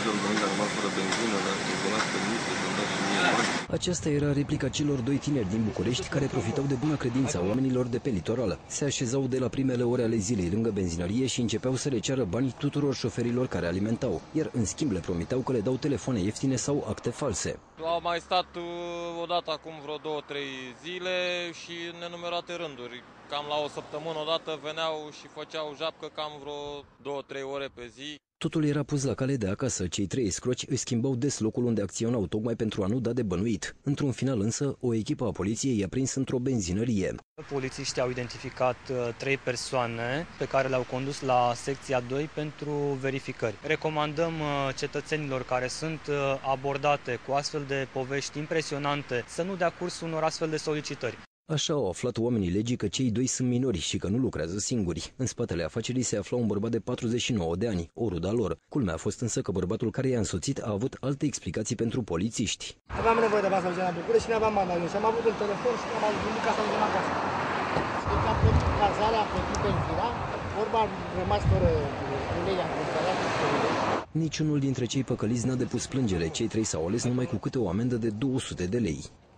cel de lângă a rămas fără benzină, dar îmi donați permise să-mi dați și mie bani. Aceasta era replica celor doi tineri din București care profitau de buna credință a oamenilor de pe litorală. Se așezau de la primele ore ale zilei lângă benzinărie și începeau să le ceară bani tuturor șoferilor care alimentau, iar în schimb le promiteau că le dau telefoane ieftine sau acte false. Au mai stat odată acum vreo 2-3 zile și în nenumerate rânduri. Cam la o săptămână odată veneau și făceau japcă cam vreo 2-3 ore pe zi. Totul era pus la cale de acasă. Cei trei escroci își schimbau des locul unde acționau, tocmai pentru a nu da de bănuit. Într-un final însă, o echipă a poliției i-a prins într-o benzinărie. Polițiștii au identificat 3 persoane pe care le-au condus la secția 2 pentru verificări. Recomandăm cetățenilor care sunt abordate cu astfel de povești impresionante să nu dea curs unor astfel de solicitări. Așa au aflat oamenii legii că cei doi sunt minori și că nu lucrează singuri. În spatele afacerii se afla un bărbat de 49 de ani, o ruda lor. Culmea a fost însă că bărbatul care i-a însoțit a avut alte explicații pentru polițiști. Aveam nevoie de bani să mergem la București și nu aveam bani și am avut un telefon și am auzit ca să mergem acasă. Deci am plătit cazarea, am plătit benzina, vorba am rămas fără ulei, am cumpărat Niciunul dintre cei păcăliți n-a depus plângere. Cei trei s-au ales numai cu câte o amendă de 200 de lei.